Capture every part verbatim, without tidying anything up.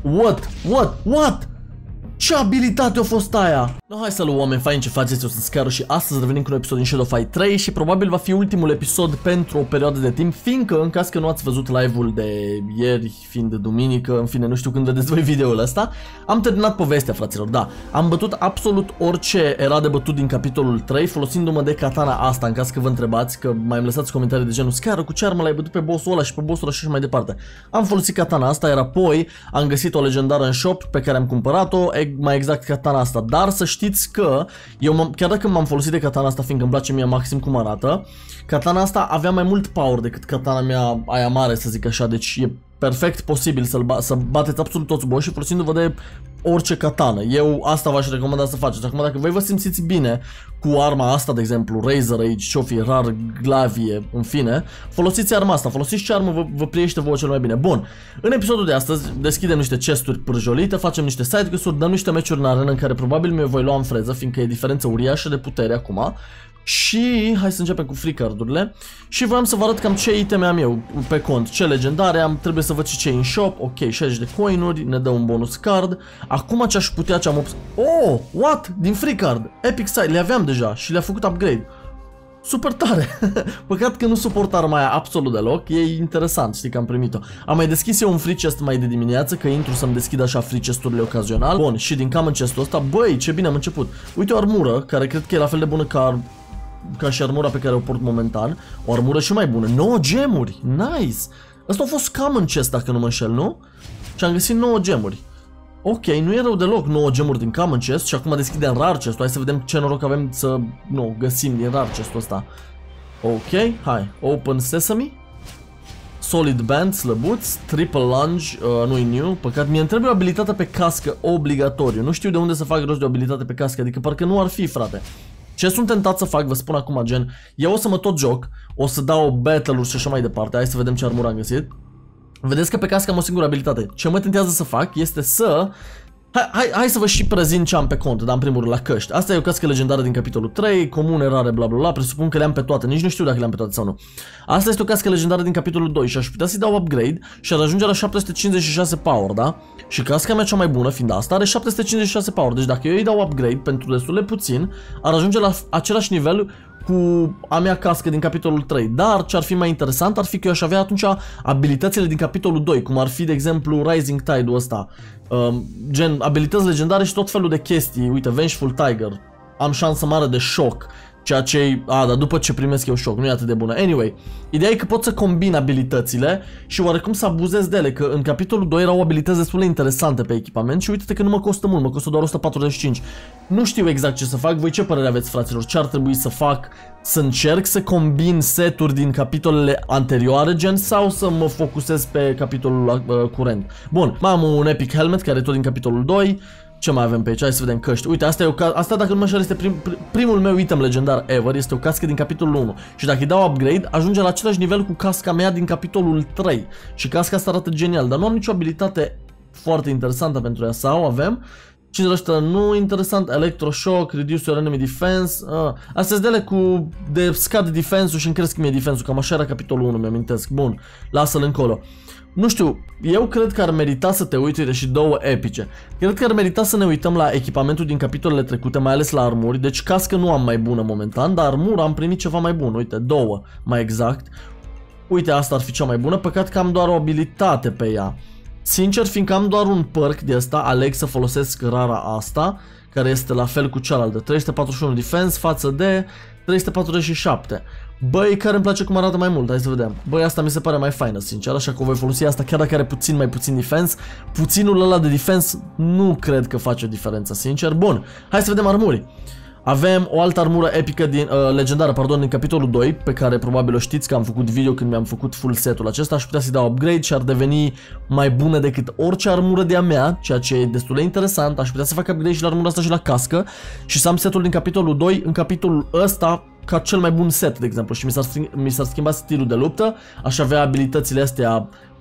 What? What? What? Ce abilitate a fost aia? No, hai să luăm, oameni faini, ce faceți? Eu sunt Scaru și astăzi revenim cu un episod din Shadow Fight trei și probabil va fi ultimul episod pentru o perioadă de timp, fiindcă, în caz că nu ați văzut live-ul de ieri, fiind de duminică, în fine, nu știu când vedeți voi videoul ăsta, am terminat povestea, fraților, da. Am bătut absolut orice era de bătut din capitolul trei, folosindu-mă de katana asta, în caz că vă întrebați, că mai îmi lăsați comentarii de genul Scaru, cu ce armă l-ai bătut pe bossul ăla și pe bossul ăla și mai departe. Am folosit katana asta, iar apoi am găsit o legendară în shop pe care am cumpărat-o, mai exact katana asta, dar să știți că eu, chiar dacă m-am folosit de katana asta, fiindcă îmi place mie maxim cum arată, katana asta avea mai mult power decât katana mea aia mare, să zic așa, deci e perfect posibil să, ba să bateți absolut toți boși folosindu-vă de orice katana. Eu asta v-aș recomanda să faceți. Acum, dacă voi vă simțiți bine cu arma asta, de exemplu, Razor Edge, ce-o fi, rar, glavie, în fine, folosiți arma asta, folosiți ce armă vă, vă priește vouă cel mai bine. Bun, în episodul de astăzi deschidem niște chesturi pârjolite, facem niște side quest-uri, dăm niște meciuri în arenă în care probabil mi-o voi lua în freză, fiindcă e diferență uriașă de putere acum. Și hai să începem cu free card-urile. Și voiam să vă arăt cam ce iteme am eu pe cont, ce legendare am, trebuie să văd și ce în shop. Ok, șaizeci de coinuri, ne dă un bonus card. Acum ce aș putea, ce am obs... Oh, what? Din free card, Epic Side, le aveam deja și le-a făcut upgrade. Super tare. Păcat că nu suport arma aia absolut deloc. E interesant, știi că am primit-o. Am mai deschis eu un free chest mai de dimineață, că intru să-mi deschid așa free chest-urile ocazional. Bun, și din common chest-ul ăsta, băi, ce bine am început. Uite o armură, care cred că e la fel de bună ca, ca și armura pe care o port momentan. O armură și mai bună. nouă gemuri, nice. Asta a fost common chest, dacă nu mă înșel, nu? Și am găsit nouă gemuri. Ok, nu e rău deloc, nouă gemuri din common chest și acum deschidem rar chest-ul. Hai să vedem ce noroc avem să, nu, găsim din rar chest-ul ăsta. Ok, hai, open sesame. Solid band, slăbuț, triple lunge, uh, nu-i new, păcat, mie îmi trebuie o abilitate pe cască obligatoriu. Nu știu de unde să fac rost de o abilitate pe cască, adică parcă nu ar fi, frate. Ce sunt tentat să fac, vă spun acum, gen, eu o să mă tot joc, o să dau battle-uri și așa mai departe, hai să vedem ce armură am găsit. Vedeți că pe cască am o singură abilitate. Ce mă tentează să fac este să... Hai, hai, hai să vă și prezint ce am pe cont, dar în primul rând la căști. Asta e o cască legendară din capitolul trei, comune, rare, bla bla bla, presupun că le-am pe toate, nici nu știu dacă le-am pe toate sau nu. Asta este o cască legendară din capitolul doi și aș putea să-i dau upgrade și ar ajunge la șapte sute cincizeci și șase power, da? Și casca mea cea mai bună, fiind asta, are șapte sute cincizeci și șase power, deci dacă eu îi dau upgrade pentru destul de puțin, ar ajunge la același nivel cu a mea cască din capitolul trei, dar ce ar fi mai interesant ar fi că eu aș avea atunci abilitățile din capitolul doi, cum ar fi, de exemplu, Rising Tide-ul ăsta, um, gen abilități legendare și tot felul de chestii. Uite, Vengeful Tiger, am șansă mare de șoc, ceea ce, a, dar după ce primesc eu șoc, nu e atât de bună. Anyway, ideea e că pot să combin abilitățile și oarecum să abuzez de ele, că în capitolul doi erau abilități destul de interesante pe echipament și uite-te că nu mă costă mult, mă costă doar o sută patruzeci și cinci. Nu știu exact ce să fac, voi ce părere aveți, fraților? Ce ar trebui să fac? Să încerc să combin seturi din capitolele anterioare, gen, sau să mă focusez pe capitolul uh, curent? Bun, mai am un Epic Helmet, care e tot din capitolul doi. Ce mai avem pe aici? Hai să vedem căști. Uite, asta, e o asta dacă nu mă înșel, este prim, primul meu item legendar ever. Este o cască din capitolul unu. Și dacă îi dau upgrade, ajunge la același nivel cu casca mea din capitolul trei. Și casca asta arată genial, dar nu am nicio abilitate foarte interesantă pentru ea. Sau avem cincizeci la sută nu interesant, Electroshock, Reduce your enemy defense. Ah, astea sunt dele cu de scad defense-ul și îmi cresc mie defense-ul. Cam așa era capitolul unu, mi-amintesc. Bun, lasă-l încolo. Nu știu, eu cred că ar merita să te uiți, uite, și două epice. Cred că ar merita să ne uităm la echipamentul din capitolele trecute, mai ales la armuri. Deci cască nu am mai bună momentan, dar armura am primit ceva mai bun. Uite, două, mai exact. Uite, asta ar fi cea mai bună, păcat că am doar o abilitate pe ea. Sincer, fiindcă am doar un perk de asta, aleg să folosesc rara asta, care este la fel cu cealaltă. trei sute patruzeci și unu defense față de trei sute patruzeci și șapte. Băi, care îmi place cum arată mai mult, hai să vedem. Băi, asta mi se pare mai faină, sincer, așa că voi folosi asta chiar dacă are puțin mai puțin defense. Puținul ăla de defense nu cred că face o diferență, sincer. Bun, hai să vedem armuri. Avem o altă armură epică din, uh, legendară, pardon, din capitolul doi, pe care probabil o știți că am făcut video când mi-am făcut full setul acesta. Aș putea să-i dau upgrade și ar deveni mai bună decât orice armură de-a mea, ceea ce e destul de interesant. Aș putea să fac upgrade și la armura asta și la cască și să am setul din capitolul doi în capitolul ăsta ca cel mai bun set, de exemplu, și mi s-ar schimba stilul de luptă. Aș avea abilitățile astea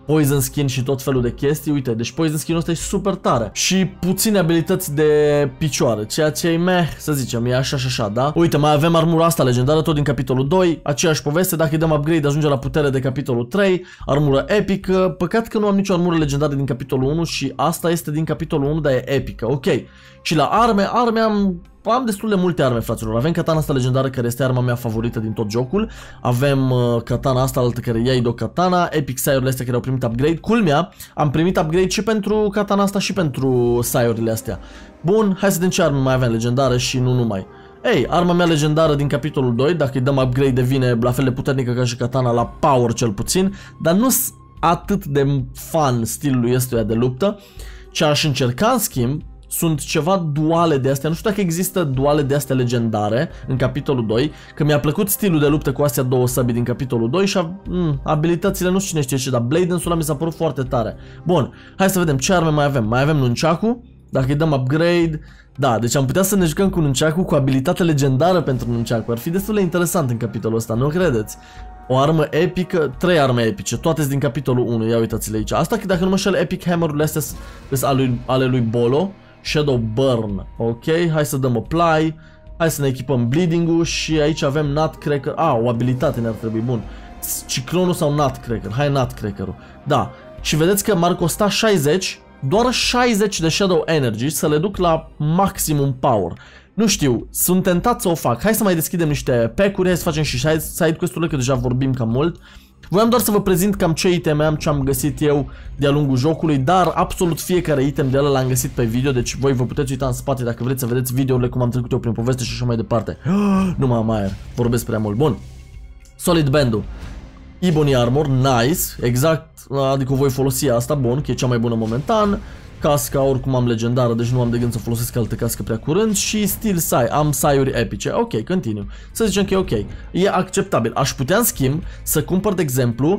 poison skin și tot felul de chestii. Uite, deci poison skin-ul ăsta e super tare. Și puține abilități de picioare, ceea ce e meh, să zicem, e așa și așa, da? Uite, mai avem armura asta legendară, tot din capitolul doi, aceeași poveste, dacă îi dăm upgrade ajunge la putere de capitolul trei, armură epică. Păcat că nu am nicio armură legendară din capitolul unu și asta este din capitolul unu, dar e epică, ok. Și la arme, arme am... Am destul de multe arme, fraților. Avem katana asta legendară, care este arma mea favorită din tot jocul. Avem uh, katana asta altă, care e Iaido katana. Epic sai-urile astea care au primit upgrade. Culmea, am primit upgrade și pentru katana asta și pentru sai-urile astea. Bun, hai să vedem ce arme mai avem legendară și nu numai. Ei, arma mea legendară din capitolul doi, dacă îi dăm upgrade devine la fel de puternică ca și katana, la power cel puțin. Dar nu sunt atât de fan stilului ăstuia de luptă. Ce aș încerca în schimb sunt ceva duale de astea, nu știu dacă există duale de astea legendare în capitolul doi, că mi-a plăcut stilul de luptă cu astea două săbii din capitolul doi și mm, abilitățile nu știu cine știe ce, dar Blade Dance-ul ăla mi s-a părut foarte tare. Bun, hai să vedem ce arme mai avem. Mai avem Nunchaku, dacă îi dăm upgrade, da, deci am putea să ne jucăm cu Nunchaku cu abilitate legendară pentru Nunchaku, ar fi destul de interesant în capitolul ăsta, nu credeți? O armă epică, trei arme epice, toate sunt din capitolul unu, ia uitați-le aici. Asta dacă nu mă șel, Epic Hammer-urile astea sunt ale, ale lui Bolo. Shadow Burn, ok, hai să dăm apply, hai să ne echipăm bleeding-ul și aici avem Nutcracker, a, ah, o abilitate ne-ar trebui, bun, Ciclonul sau Nutcracker, hai Nutcracker-ul, da, și vedeți că m-ar costa șaizeci, doar șaizeci de Shadow Energy să le duc la maximum power. Nu știu, sunt tentat să o fac, hai să mai deschidem niște pack-uri, hai să facem și side quest-urile, că deja vorbim cam mult. Voiam doar să vă prezint cam ce iteme am, ce am găsit eu de-a lungul jocului, dar absolut fiecare item de ăla l-am găsit pe video, deci voi vă puteți uita în spate dacă vreți să vedeți videourile cum am trecut eu prin poveste și așa mai departe. Nu mă am aer, vorbesc prea mult. Bun, Solid Band-ul, Ebony Armor, nice, exact, adică voi folosi asta, bun, că e cea mai bună momentan. Casca, oricum am legendară, deci nu am de gând să folosesc altă cască prea curând. Și Steel Sai, am sai-uri epice. Ok, continue. Să zicem că e ok. E acceptabil. Aș putea, în schimb, să cumpăr, de exemplu,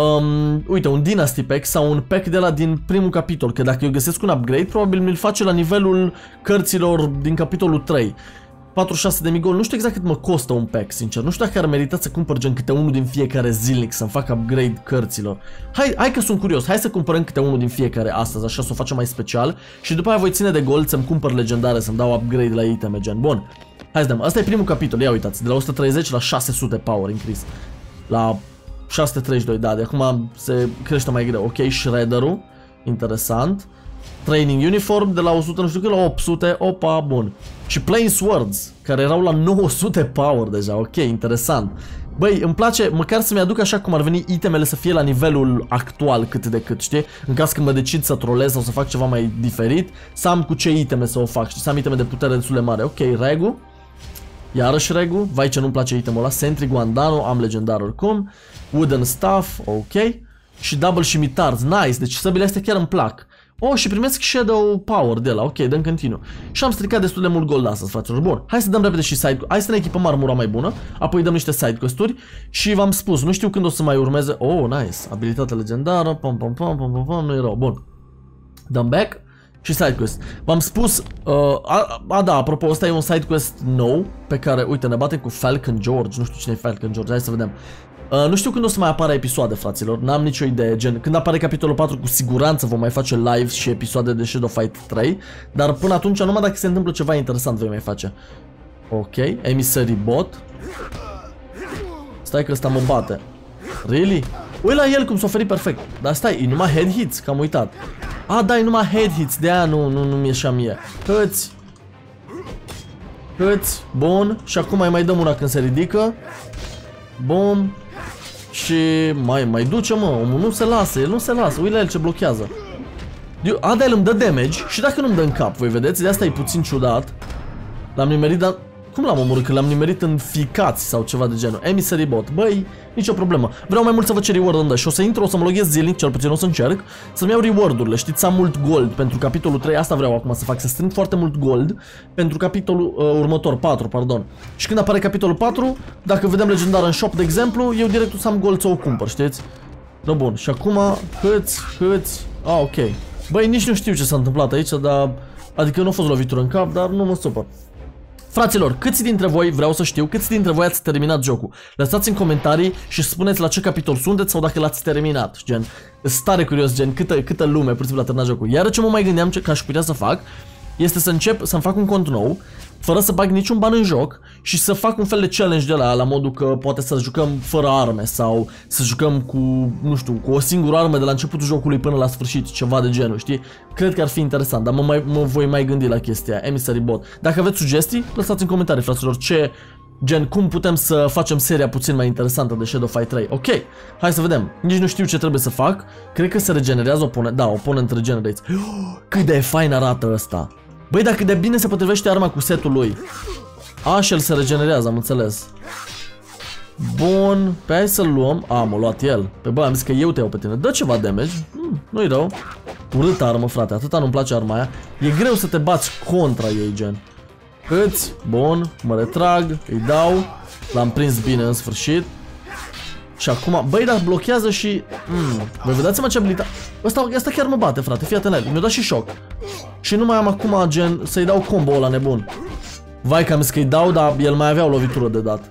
um, uite, un Dynasty Pack sau un pack de la din primul capitol. Că dacă eu găsesc un upgrade, probabil mi-l face la nivelul cărților din capitolul trei. patruzeci și șase de mii gold, nu știu exact cât mă costă un pack, sincer. Nu știu dacă ar merita să cumpăr gen câte unul din fiecare zilnic, să-mi fac upgrade cărților. Hai, hai că sunt curios, hai să cumpărăm câte unul din fiecare astăzi, așa să o facem mai special. Și după aia voi ține de gold să-mi cumpăr legendare, să-mi dau upgrade la iteme, gen. Bun, hai să dăm. Asta e primul capitol, ia uitați, de la o sută treizeci la șase sute power increase. La șase sute treizeci și doi, da, de acum se crește mai greu. Ok, Shredder-ul, interesant. Training Uniform de la o sută, nu știu cât, la opt sute, opa, bun. Și Plain Swords, care erau la nouă sute power deja, ok, interesant. Băi, îmi place, măcar să-mi aduc așa cum ar veni itemele să fie la nivelul actual cât de cât, știi? În caz când mă decid să trolez sau să fac ceva mai diferit, să am cu ce iteme să o fac, știi? Să am iteme de putere destul de mare, ok, Regu. Iarăși Regu, vai ce nu-mi place itemul ăla, Sentry Guandano, am legendar oricum. Wooden Staff, ok. Și Double Scimitars, nice, deci săbile astea chiar îmi plac. Oh, și primesc Shadow Power de la, ok, dăm continuu. Și am stricat destul de mult gold astăzi, fraților. Bun, hai să dăm repede și side, hai să ne echipăm armura mai bună, apoi dăm niște side quest-uri și v-am spus, nu știu când o să mai urmeze. Oh, nice, abilitate legendară, pom pom pom pom pom pom, nu e rău, bun. Dăm back și side quest. V-am spus, uh, a, a da, apropo, ăsta e un side quest nou pe care, uite, ne batem cu Falcon George, nu știu cine e Falcon George, hai să vedem. Uh, nu știu când o să mai apară episoade, fraților, n-am nicio idee, gen, când apare capitolul patru cu siguranță vom mai face live și episoade de Shadow Fight trei, dar până atunci numai dacă se întâmplă ceva interesant voi mai face. Ok, Emissary Bot. Stai că ăsta mă bate. Really? Ui la el cum s-a oferit perfect, dar stai, e numai head hits, că am uitat. Ah, da, e numai head hits, de aia nu, nu, nu mi ieșea mie. Hăți. Hăți, bun, și acum mai mai dăm una când se ridică. Bum. Și mai, mai duce, mă, omul nu se lasă, el nu se lasă, uite la el ce blochează. A, da, el îmi dă damage și dacă nu-mi dă în cap, voi vedeți, de asta e puțin ciudat. L-am nimerit, dar cum l-am omorât? Că l-am nimerit în ficați sau ceva de genul. Emissary Bot, băi, nicio problemă. Vreau mai mult să văd ce reward îmi dă și o să intru, o să mă loghez zilnic, cel puțin o să încerc să-mi iau reward-urile, știți, să am mult gold pentru capitolul trei, asta vreau acum să fac, să strâng foarte mult gold pentru capitolul uh, următor, patru, pardon. Și când apare capitolul patru, dacă vedem legendar în shop, de exemplu, eu direct o să am gold să o cumpăr, știți? Da, bun, și acum, hâți, hâți, ah, ok. Băi, nici nu știu ce s-a întâmplat aici, dar, adică nu a fost lovitură în cap, dar nu mă supăr. Fraților, câți dintre voi, vreau să știu, câți dintre voi ați terminat jocul? Lăsați în comentarii și spuneți la ce capitol sunteți sau dacă l-ați terminat. Gen, sunt tare curios, gen, câtă, câtă lume pur și simplu a terminat jocul. Iar ce mă mai gândeam ce, că aș putea să fac, este să încep să-mi fac un cont nou, fără să bag niciun ban în joc și să fac un fel de challenge de la, la modul că poate să jucăm fără arme sau să jucăm cu, nu știu, cu o singură armă de la începutul jocului până la sfârșit, ceva de genul, știi? Cred că ar fi interesant, dar mă, mai, mă voi mai gândi la chestia aia, Emissary Bot. Dacă aveți sugestii, lăsați în comentarii, fraților, ce, gen, cum putem să facem seria puțin mai interesantă de Shadow Fight trei. Ok, hai să vedem. Nici nu știu ce trebuie să fac. Cred că se regenerează oponent, da, oponent regenerates. Cât de fain arată ăsta. Băi, dacă de bine se potrivește arma cu setul lui. Așa el se regenerează, am înțeles. Bun, pe hai să-l luăm. A, m-a luat el. Pe bă, am zis că eu te iau pe tine. Dă ceva damage, hmm, nu-i rău. Urâtă armă, frate, atâta nu-mi place arma aia. E greu să te bați contra ei, gen. Câți, bun, mă retrag, îi dau. L-am prins bine în sfârșit. Și acum, băi, dar blochează și... Mm, voi vedeți-mă ce abilitate... Ăsta, ăsta chiar mă bate, frate, fii atent la el. Mi-a dat și șoc. Și nu mai am acum, gen, să-i dau combo ăla nebun. Vai că am zis că-i dau, dar el mai avea o lovitură de dat.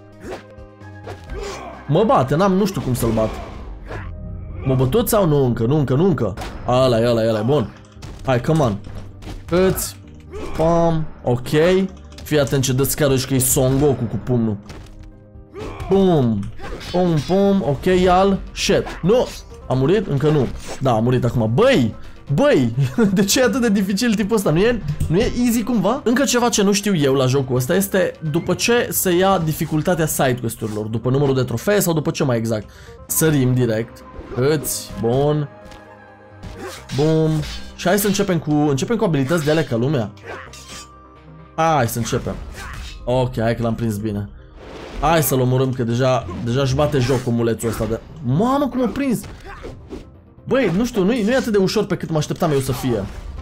Mă bate, n-am, nu știu cum să-l bat. M-a bătut sau nu încă? Nu încă, nu încă. Ăla e, ăla e, ăla e, bun. Hai, come on. Îți... Pam, ok. Fii atent ce dă-ți chiar că e Son Goku cu pumnul. Bum. Pum, pum, ok, ial. Shit. Nu! A murit? Încă nu. Da, a murit acum. Băi! Băi! De ce e atât de dificil tipul ăsta? Nu e, nu e easy cumva? Încă ceva ce nu știu eu la jocul ăsta este după ce se ia dificultatea side-quest-urilor. După numărul de trofee sau după ce mai exact? Sărim direct. Îți, bun. Bum. Și hai să începem cu, începem cu abilități de alea ca lumea. Hai să începem. Ok, hai că l-am prins bine. Hai să-l omorâm că deja, deja își bate joc omulețul ăsta de... Mamă, cum a prins! Băi, nu știu, nu-i nu atât de ușor pe cât mă așteptam eu să fie.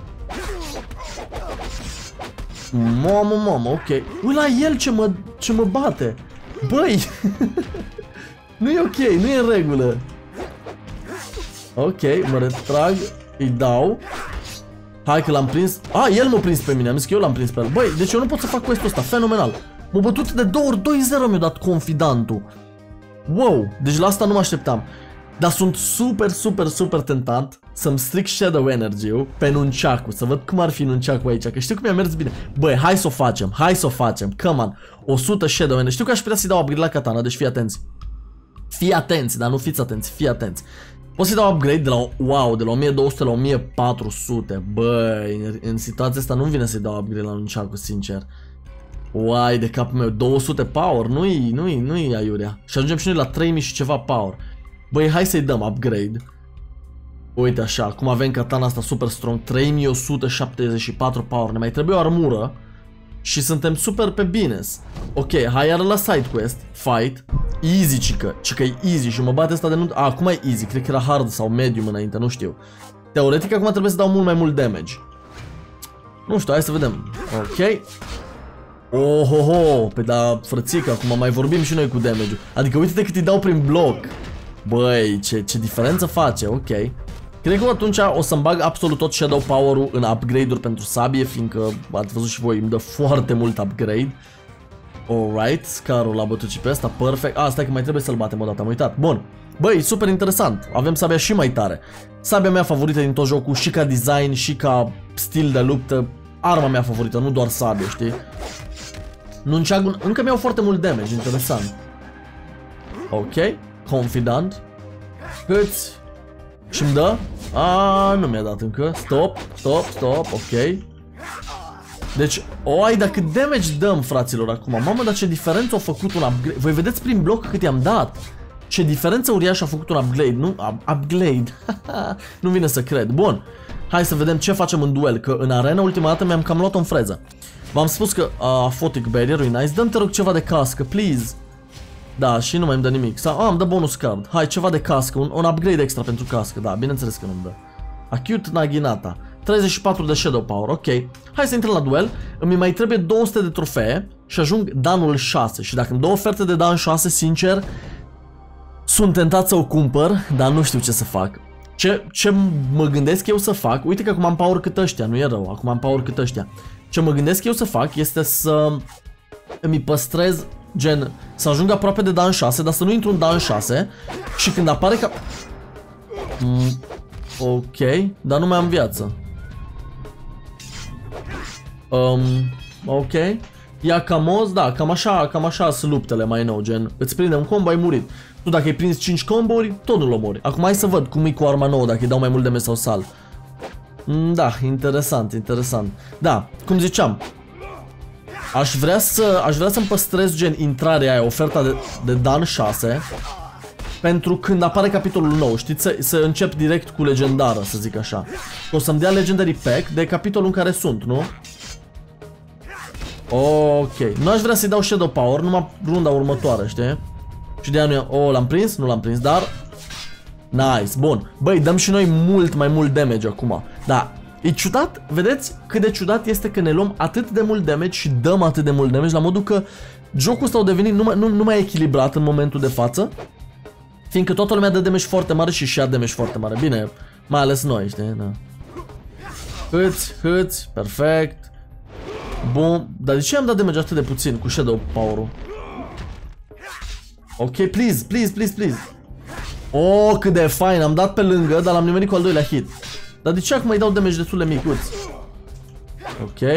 Mamă, mamă, ok. Ui la el ce mă, ce mă bate! Băi! Nu e ok, nu e în regulă. Ok, mă retrag, îi dau. Hai că l-am prins. A, el m-a prins pe mine, am zis că eu l-am prins pe el. Băi, deci eu nu pot să fac quest-ul ăsta, fenomenal. M-a bătut de două ori, doi zero mi-a dat confidantul. Wow, deci la asta nu mă așteptam. Dar sunt super, super, super tentat să-mi stric Shadow Energy-ul pe nunchaku, să văd cum ar fi nunchaku aici, că știu cum mi-a mers bine. Băi, hai să o facem, hai să o facem, come on. o sută Shadow Energy, știu că aș putea să-i dau upgrade la katana, deci fii atenți. Fii atenți, dar nu fiți atenți, fii atenți. Pot să-i dau upgrade de la, wow, de la o mie două sute la o mie patru sute. Băi, în, în situația asta nu-mi vine să-i dau upgrade la nunchaku, sincer. Uai, de capul meu, două sute power, nu-i, nu-i, nu-i aiurea. Și ajungem și noi la trei mii și ceva power. Băi, hai să-i dăm upgrade. Uite așa, cum avem katana asta super strong, trei mii o sută șaptezeci și patru power, ne mai trebuie o armură. Și suntem super pe bines. Ok, hai iară la side quest, fight. Easy, cică, cică e easy și mă bate asta de nu... A, acum e easy, cred că era hard sau medium înainte, nu știu. Teoretic acum trebuie să dau mult mai mult damage. Nu știu, hai să vedem. Ok. Oh, ho, ho, pe da, frățică, acum mai vorbim și noi cu damage-ul. Adică uite-te cât îi dau prin bloc. Băi, ce, ce diferență face, ok. Cred că atunci o să-mi bag absolut tot Shadow Power-ul în upgrade-uri pentru sabie, fiindcă, ați văzut și voi, îmi dă foarte mult upgrade. Alright, Scarul l-a bătut și pe asta, perfect. Ah, stai că mai trebuie să-l batem odată, am uitat. Bun, băi, super interesant, avem sabia și mai tare. Sabia mea favorită din tot jocul, și ca design, și ca stil de luptă. Arma mea favorită, nu doar sabie, știi? Nunchaku, încă mi-au foarte mult damage, interesant. Ok, confident. Câți? Și-mi dă? A, nu mi-a dat încă. Stop, stop, stop, ok. Deci, oi, dar cât damage dăm, fraților, acum. Mamă, dar ce diferență a făcut un upgrade. Voi vedeți prin bloc cât i-am dat. Ce diferență uriașă a făcut un upgrade, nu? Upgrade. Nu vine să cred. Bun, hai să vedem ce facem în duel. Că în arena ultima dată mi-am cam luat-o în freză. V-am spus că uh, Photic Barrier-ul e nice. Dă-mi, te rog, ceva de cască, please. Da, și nu mai îmi dă nimic. Sau, ah, îmi dă bonus card. Hai, ceva de cască, un, un upgrade extra pentru cască. Da, bineînțeles că nu-mi dă. Acute Naginata. treizeci și patru de Shadow Power, ok. Hai să intrăm la duel. Îmi mai trebuie două sute de trofee și ajung danul șase. Și dacă îmi dă oferte de dan șase, sincer, sunt tentat să o cumpăr, dar nu știu ce să fac. Ce, ce mă gândesc eu să fac, uite că acum am power cât ăștia, nu e rău, acum am power cât ăștia. Ce mă gândesc eu să fac este să îmi păstrez, gen, să ajung aproape de Dan șase, dar să nu intru în Dan șase. Și când apare ca... Mm, ok, dar nu mai am viață. Um, ok. Ia camos, da, cam așa, cam așa sunt luptele mai nou, gen, îți prinde un combo, ai murit. Tu dacă ai prins cinci combori, tot nu-l omori. Acum hai să văd cum e cu arma nouă, dacă îi dau mai mult damage sau sal. Mm, da, interesant, interesant. Da, cum ziceam, aș vrea să, aș vrea să-mi păstrez, gen, intrarea aia, oferta de, de Dan șase. Pentru când apare capitolul nou, știți, să, să încep direct cu legendară, să zic așa. O să-mi dea Legendary Pack de capitolul în care sunt, nu? Ok, nu aș vrea să-i dau Shadow Power, numai runda următoare, știi? Și de-aia nu i-am... Oh, l-am prins? Nu l-am prins, dar... Nice, bun. Băi, dăm și noi mult mai mult damage acum. Da, e ciudat, vedeți cât de ciudat este că ne luăm atât de mult damage și dăm atât de mult damage, la modul că jocul ăsta a devenit numai, nu, nu mai echilibrat în momentul de față. Fiindcă toată lumea dă damage foarte mare și și ia damage foarte mare. Bine, mai ales noi, știi? Da. Hâți, hâți, perfect. Bun, dar de ce am dat damage atât de puțin cu Shadow Power-ul? Ok, please, please, please, please. Oh, cât de fain, am dat pe lângă, dar l-am nimerit cu al doilea hit. Dar de ce acum îi dau damage destul de micuț? Ok.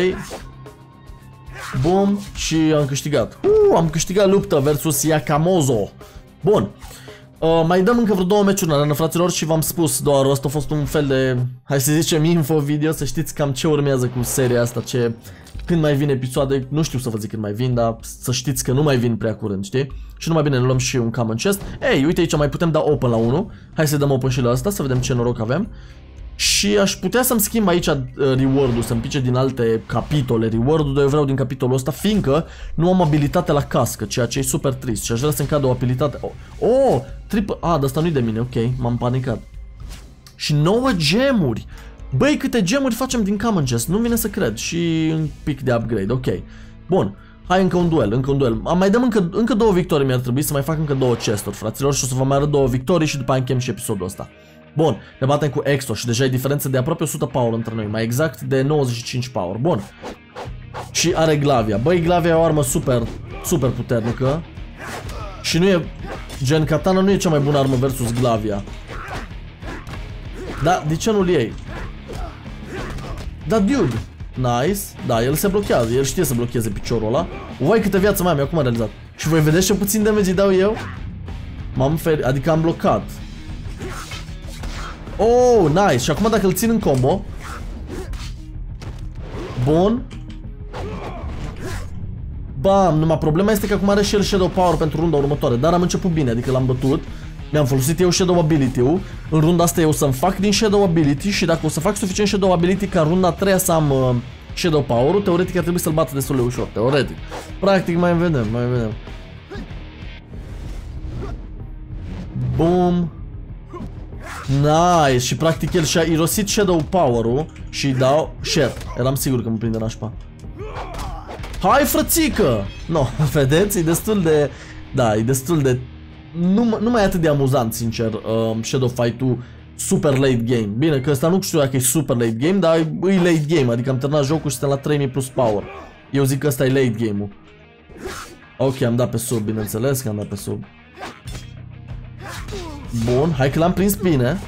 Bun, și am câștigat. Uh, am câștigat luptă versus Yakamozo. Bun. Uh, mai dăm încă vreo două meciuri în arenă, fraților, și v-am spus doar, ăsta a fost un fel de, hai să zicem, info video, să știți cam ce urmează cu seria asta, ce, când mai vin episoade, nu știu să vă zic când mai vin, dar să știți că nu mai vin prea curând, știi? Și nu mai bine ne luăm și un common chest. Ei, uite aici mai putem da open la unul, hai să dăm open și la asta, să vedem ce noroc avem. Și aș putea să-mi schimb aici uh, reward-ul, să-mi pice din alte capitole reward-ul, dar eu vreau din capitolul ăsta, fiindcă nu am abilitate la cască, ceea ce e super trist. Și aș vrea să-mi cadă o abilitate... Oh, oh triple... Ah, dar asta nu-i de mine, ok, m-am panicat. Și nouă gemuri! Băi, câte gemuri facem din common chest, nu vine să cred. Și un pic de upgrade, ok. Bun, hai încă un duel, încă un duel. Am mai dăm încă, încă două victorii, mi-ar trebui să mai fac încă două chesturi, fraților, și o să vă mai arăt două victorii și după aia închem și episodul ăsta. Bun, ne batem cu Exo și deja e diferență de aproape o sută power între noi, mai exact de nouăzeci și cinci power. Bun. Și are Glavia. Băi, Glavia e o armă super, super puternică. Și nu e, gen, Katana nu e cea mai bună armă versus Glavia. Da, de ce nu-l iei? Da, dude. Nice. Da, el se blochează, el știe să blocheze piciorul ăla. Uai, câte viață mai am, eu acum am realizat. Și voi vedeți ce puțin damage îi dau eu? M-am ferit, adică am blocat. Oh, nice. Și acum dacă îl țin în combo. Bun. Bam, numai problema este că acum are și el Shadow Power pentru runda următoare. Dar am început bine, adică l-am bătut. Mi-am folosit eu Shadow Ability-ul. În runda asta eu să-mi fac din Shadow Ability. Și dacă o să fac suficient Shadow Ability ca în runda a treia să am uh, Shadow Power-ul, teoretic ar trebui să-l bată destul de ușor. Teoretic. Practic mai vedem, mai vedem. Boom. Nice, și practic el și-a irosit Shadow Power-ul și dau... Shit, eram sigur că mă prinde nașpa. Hai, frățică! No, vedeți, e destul de... Da, e destul de... Nu, nu mai e atât de amuzant, sincer, um, Shadow Fight-ul super late game. Bine, că ăsta nu știu dacă e super late game, dar e late game, adică am terminat jocul și suntem la trei mii plus power. Eu zic că ăsta e late game-ul. Ok, am dat pe sub, bineînțeles că am dat pe sub. Bun, hai că l-am prins bine.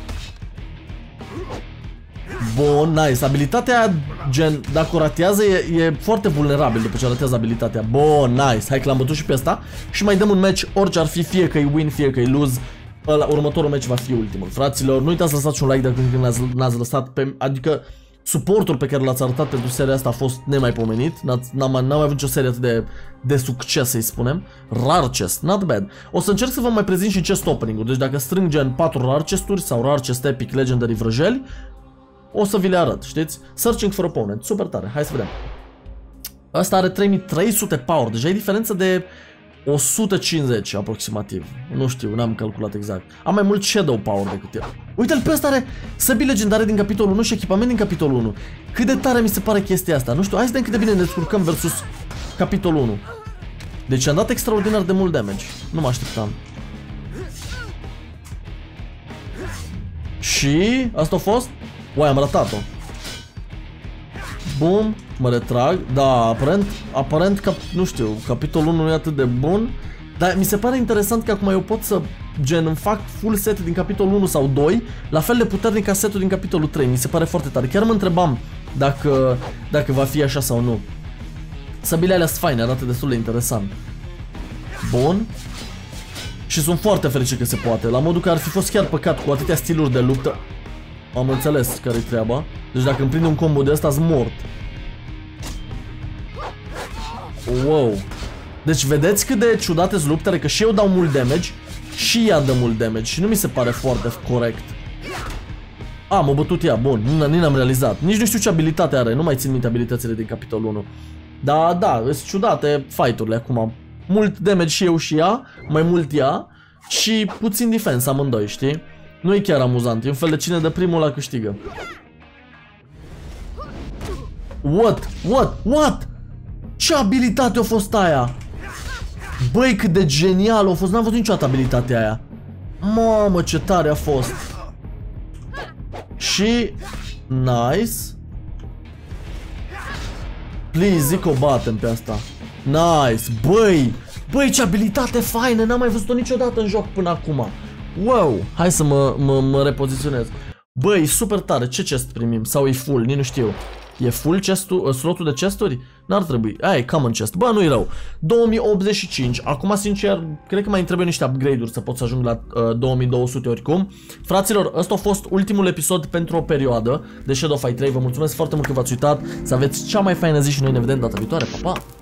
Bun, nice. Abilitatea, gen, dacă o ratează, e, e foarte vulnerabil după ce ratează abilitatea. Bun, nice. Hai că l-am bătut și pe asta. Și mai dăm un match, orice ar fi, fie că e win, fie că e lose. Ăla, următorul match va fi ultimul. Fraților, nu uitați să lăsați un like dacă n-ați lăsat pe... Adică, suportul pe care l-ați arătat pentru seria asta a fost nemaipomenit. N-am mai avut nicio serie atât de, de succes, să-i spunem. Rar chest, not bad. O să încerc să vă mai prezint și chest opening-uri. Deci dacă strâng gen patru rar chesturi sau rar chest epic legendary vrăjeli, o să vi le arăt, știți? Searching for opponent, super tare, hai să vedem. Asta are trei mii trei sute power, deja e diferență de o sută cincizeci aproximativ. Nu știu, n-am calculat exact. Am mai mult shadow power decât el. Uite-l pe ăsta, are săbii legendare din capitolul unu și echipament din capitolul unu. Cât de tare mi se pare chestia asta, nu știu, hai să vedem cât de bine ne descurcăm versus capitolul unu. Deci am dat extraordinar de mult damage, nu mă așteptam. Și asta a fost? Uai, am ratat-o. Bum. Mă retrag. Da, aparent, aparent cap, nu știu, capitolul unu nu e atât de bun. Dar mi se pare interesant că acum eu pot să, gen, îmi fac full set din capitolul unu sau doi, la fel de puternic ca setul din capitolul trei. Mi se pare foarte tare. Chiar mă întrebam dacă, dacă va fi așa sau nu. Săbile alea sunt faine, arată destul de interesant. Bun. Și sunt foarte fericit că se poate. La modul că ar fi fost chiar păcat cu atâtea stiluri de luptă. Am înțeles care-i treaba. Deci dacă îmi prinde un combo de ăsta, sunt mort. Wow. Deci vedeți cât de ciudate sunt luptele, că și eu dau mult damage și ea dă mult damage și nu mi se pare foarte corect. A, m-a bătut ea, bun, nici n-am realizat. Nici nu știu ce abilitate are, nu mai țin minte abilitățile din capitolul unu. Da, da, sunt ciudate fight-urile acum. Mult damage și eu și ea, mai mult ea și puțin defense amândoi, știi? Nu e chiar amuzant, e un fel de cine de primul la câștigă. What? What? What? Ce abilitate a fost aia? Băi, cât de genial a fost, n-am văzut niciodată abilitatea aia. Mamă, ce tare a fost. Și... nice. Please, zic o batem pe asta. Nice, băi. Băi, ce abilitate faină, n-am mai văzut-o niciodată în joc până acum. Wow, hai să mă, mă, mă repoziționez. Băi, super tare, ce chest primim? Sau e full, nici nu știu. E full chestul, slotul de chesturi? N-ar trebui. Aia e common chest. Bă, nu-i rău. două mii optzeci și cinci. Acum, sincer, cred că mai îmi trebuie niște upgrade-uri să pot să ajung la uh, două mii două sute oricum. Fraților, ăsta a fost ultimul episod pentru o perioadă de Shadow Fight trei. Vă mulțumesc foarte mult că v-ați uitat. Să aveți cea mai faină zi și noi ne vedem data viitoare. Pa, pa!